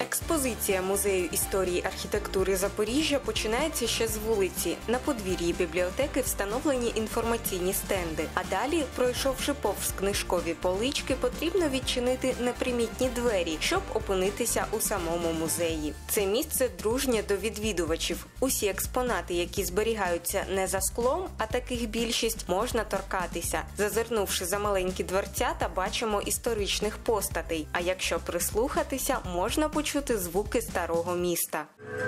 Експозиція Музею історії архітектури Запоріжжя починається ще з вулиці. На подвір'ї бібліотеки встановлені інформаційні стенди. А далі, пройшовши повз книжкові полички, потрібно відчинити непримітні двері, щоб опинитися у самому музеї. Це місце дружнє до відвідувачів. Усі експонати, які зберігаються не за склом, а таких більшість, можна торкатися. Зазирнувши за маленькі дверцята, бачимо історичних постатей. А якщо прислухатися, можна почути звуки старого міста.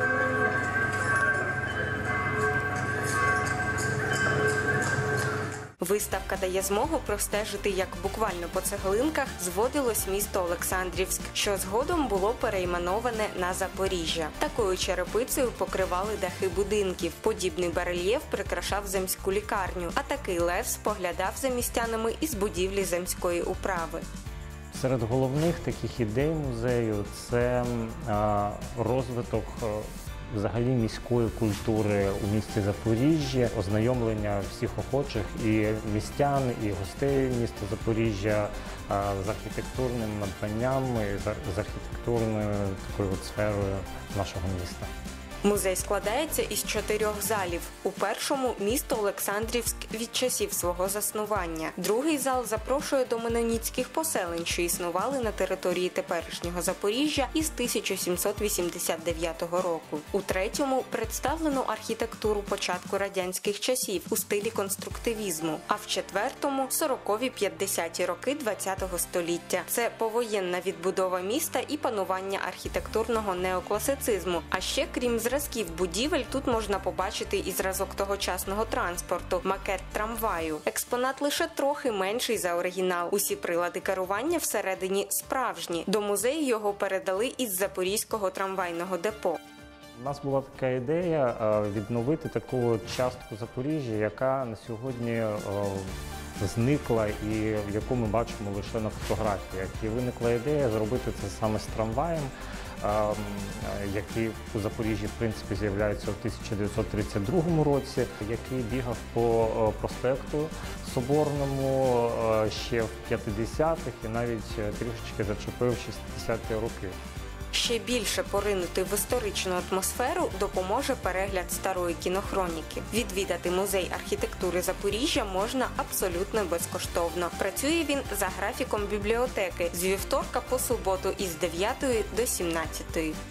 Виставка дає змогу простежити, як буквально по цеглинках зводилось місто Олександрівськ, що згодом було перейменоване на Запоріжжя. Такою черепицею покривали дахи будинків. Подібний барельєф прикрашав земську лікарню, а такий лев споглядав за містянами із будівлі земської управи. Серед головних таких ідей музею – це розвиток взагалі міської культури у місті Запоріжжя, ознайомлення всіх охочих і містян, і гостей міста Запоріжжя з архітектурним надбанням, з архітектурною такою сферою нашого міста. Музей складається із 4 залів. У першому – місто Олександрівськ від часів свого заснування. Другий зал запрошує до меноніцьких поселень, що існували на території теперішнього Запоріжжя із 1789 року. У третьому представлено архітектуру початку радянських часів у стилі конструктивізму, а в четвертому – 40-50-ті роки ХХ століття. Це повоєнна відбудова міста і панування архітектурного неокласицизму. А ще, крім зразків будівель, тут можна побачити і зразок тогочасного транспорту – макет трамваю. Експонат лише трохи менший за оригінал. Усі прилади керування всередині справжні. До музею його передали із Запорізького трамвайного депо. У нас була така ідея відновити таку частку Запоріжжя, яка на сьогодні зникла і яку ми бачимо лише на фотографіях. І виникла ідея зробити це саме з трамваєм, який у Запоріжжі, в принципі, з'являється у 1932 році, який бігав по проспекту Соборному ще в 50-х і навіть трішечки зачепив 60-ті роки. Ще більше поринути в історичну атмосферу допоможе перегляд старої кінохроніки. Відвідати музей архітектури Запоріжжя можна абсолютно безкоштовно. Працює він за графіком бібліотеки з вівторка по суботу із 9 до 17.